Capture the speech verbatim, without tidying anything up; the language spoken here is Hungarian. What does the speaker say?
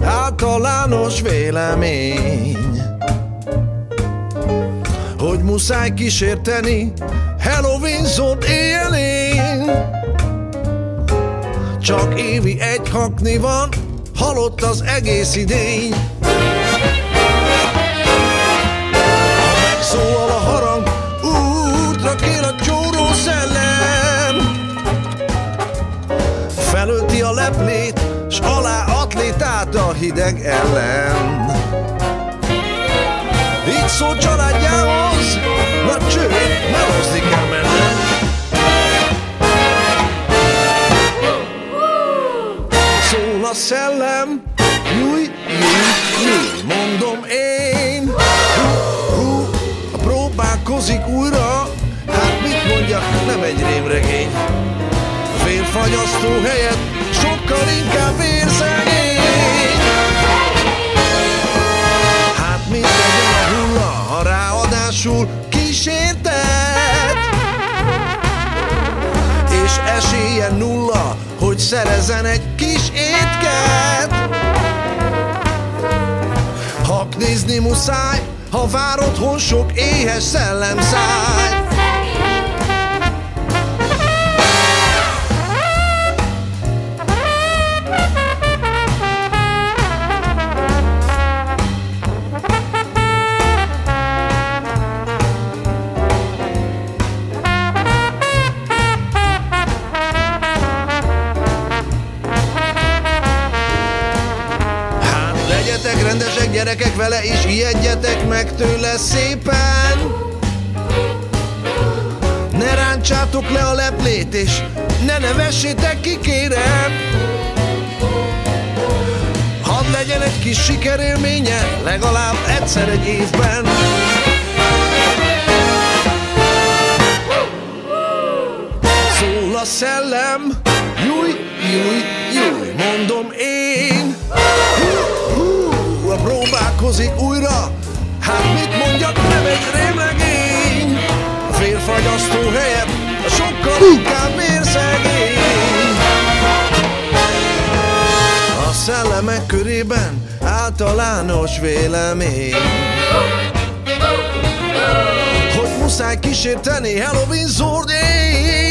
általános vélemény, hogy muszáj kísérteni Halloween zord éjjelén. Csak évi egy hakni van, halott az egész idény. Ha megszólal a harang, útra kér a csóró szellem. Felölti a leplét, s alá atlétát a hideg ellen. Így szól családjához, na cső, melózni kell mennem. Szól a szellem, nyúj, nyúj, nyúj, mondom én. Hú, hú, próbálkozik újra, hát mit mondjak, nem egy rémregény. Vérfagyasztó helyett sokkal inkább vérszegény. Hát mit legyen a hulla, ha ráadásul kísértet, és esélye nulla, hogy szerezzen egy kis étket. Haknizni muszáj, ha vár otthon sok éhes szellemszáj. Legyetek rendesek gyerekek vele, és ijedjetek meg tőle szépen. Ne ráncsátok le a leplét, és ne nevessétek ki, kérem. Hadd legyen egy kis sikerélménye, legalább egyszer egy évben. Szól a szellem, júj, júj, júj, mondom én. Próbálkozik újra, hát mit mondjak, nem egy rémregény. A vérfagyasztó helyett sokkal inkább vérszegény. A szellemek körében általános vélemény, hogy muszáj kísérteni Halloween zord éjjel.